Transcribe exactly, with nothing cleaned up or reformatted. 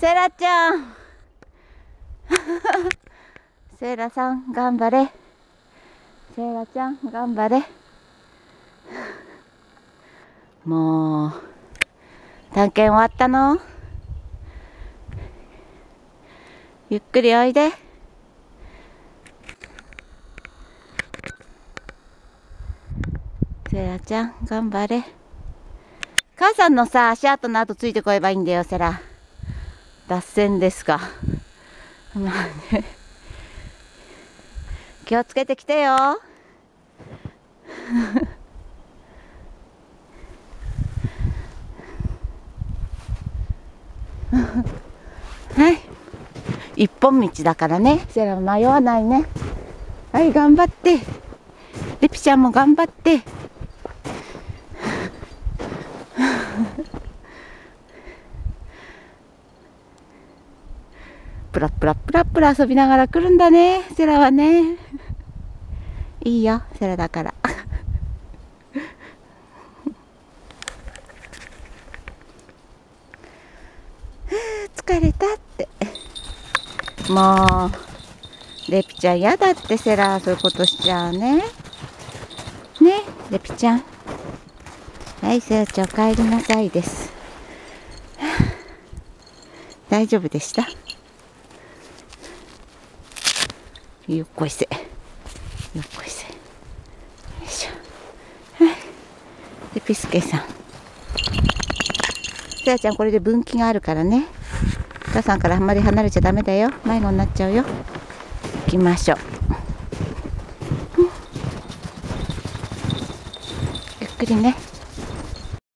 セラちゃんセイラさん頑張れ。セイラちゃん頑張れ。もう探検終わったの？ゆっくりおいで。セイラちゃん頑張れ。母さんのさ足跡の後ついてこればいいんだよ。セラ脱線ですか。まあね、気をつけてきてよ。はい、一本道だからね。セラ迷わないね。はい、頑張って。レピちゃんも頑張って。プラプラプラプラ遊びながら来るんだね、セラはね。いいよ、セラだから。疲れたって。もうレピちゃんやだってセラ、そういうことしちゃうね。ね、レピちゃん。はい、セラちゃんお帰りなさいです。大丈夫でした？よっこいせ。よっこいせ。よいしょ。はい。で、ピスケさん。セラちゃんこれで分岐があるからね。母さんからあんまり離れちゃダメだよ。迷子になっちゃうよ。行きましょう。ゆっくりね。